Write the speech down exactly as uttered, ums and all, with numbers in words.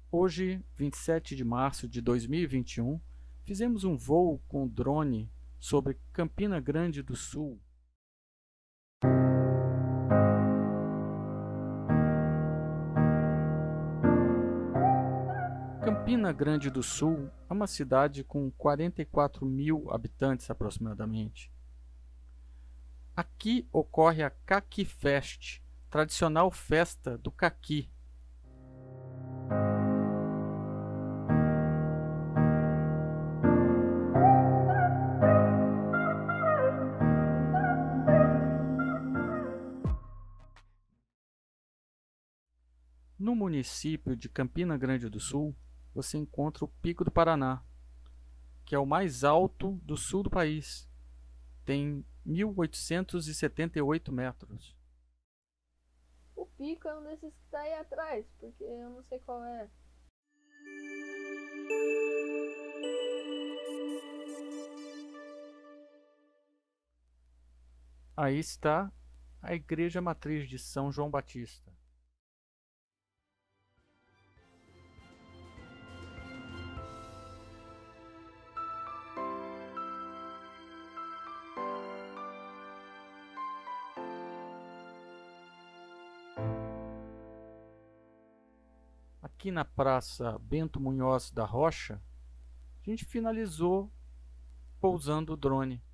Hoje, vinte e sete de março de dois mil e vinte e um, fizemos um voo com drone sobre Campina Grande do Sul. Campina Grande do Sul é uma cidade com quarenta e quatro mil habitantes aproximadamente. Aqui ocorre a Caqui Fest, tradicional festa do caqui. No município de Campina Grande do Sul, você encontra o Pico do Paraná, que é o mais alto do sul do país. Tem mil oitocentos e setenta e oito metros. O pico é um desses que tá aí atrás, porque eu não sei qual é. Aí está a Igreja Matriz de São João Batista. Aqui na Praça Bento Munhoz da Rocha, a gente finalizou pousando o drone.